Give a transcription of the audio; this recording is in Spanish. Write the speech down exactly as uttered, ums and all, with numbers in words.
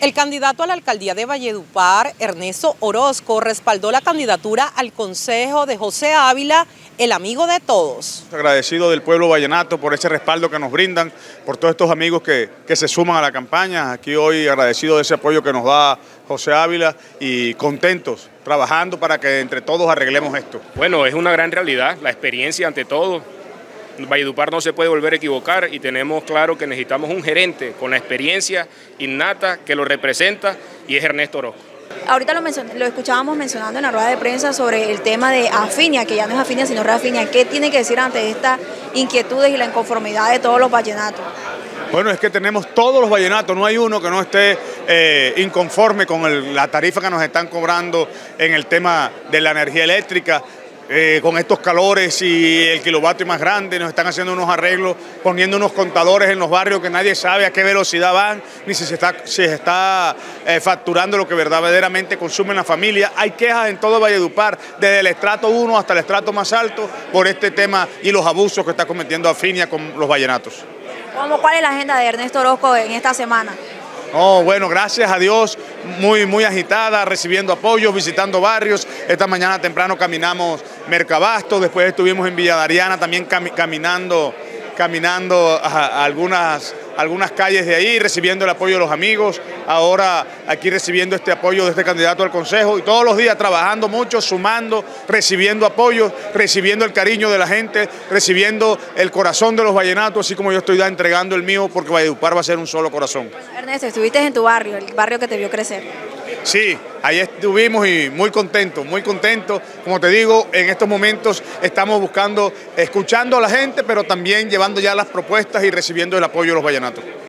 El candidato a la alcaldía de Valledupar, Ernesto Orozco, respaldó la candidatura al consejo de José Ávila, el amigo de todos. Agradecido del pueblo vallenato por ese respaldo que nos brindan, por todos estos amigos que, que se suman a la campaña. Aquí hoy agradecido de ese apoyo que nos da José Ávila y contentos, trabajando para que entre todos arreglemos esto. Bueno, es una gran realidad, la experiencia ante todo. Valledupar no se puede volver a equivocar y tenemos claro que necesitamos un gerente con la experiencia innata que lo representa y es Ernesto Orozco. Ahorita lo, lo escuchábamos mencionando en la rueda de prensa sobre el tema de Afinia, que ya no es Afinia sino Rafinia. ¿Qué tiene que decir ante estas inquietudes y la inconformidad de todos los vallenatos? Bueno, es que tenemos todos los vallenatos, no hay uno que no esté eh, inconforme con el, la tarifa que nos están cobrando en el tema de la energía eléctrica. Eh, con estos calores y el kilovatio más grande, nos están haciendo unos arreglos, poniendo unos contadores en los barrios que nadie sabe a qué velocidad van, ni si se está, si se está eh, facturando lo que verdaderamente consume la familia. Hay quejas en todo Valledupar, desde el estrato uno hasta el estrato más alto, por este tema y los abusos que está cometiendo Afinia con los vallenatos. ¿Cómo, ¿Cuál es la agenda de Ernesto Orozco en esta semana? Oh, bueno, gracias a Dios, muy, muy agitada, recibiendo apoyos, visitando barrios. Esta mañana temprano caminamos Mercabasto, después estuvimos en Villa Dariana también cam caminando, caminando a, a algunas, algunas calles de ahí, recibiendo el apoyo de los amigos. Ahora aquí recibiendo este apoyo de este candidato al consejo y todos los días trabajando mucho, sumando, recibiendo apoyo, recibiendo el cariño de la gente, recibiendo el corazón de los vallenatos, así como yo estoy ya entregando el mío, porque Valledupar va a ser un solo corazón. Ernesto, estuviste en tu barrio, el barrio que te vio crecer. Sí, ahí estuvimos y muy contentos, muy contentos. Como te digo, en estos momentos estamos buscando, escuchando a la gente, pero también llevando ya las propuestas y recibiendo el apoyo de los vallenatos.